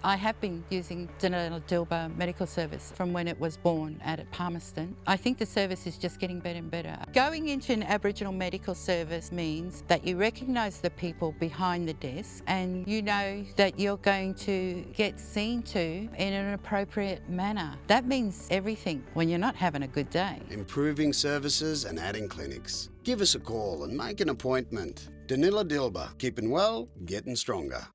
I have been using Danila Dilba Medical Service from when it was born at Palmerston. I think the service is just getting better and better. Going into an Aboriginal medical service means that you recognise the people behind the desk and you know that you're going to get seen to in an appropriate manner. That means everything when you're not having a good day. Improving services and adding clinics. Give us a call and make an appointment. Danila Dilba, keeping well, getting stronger.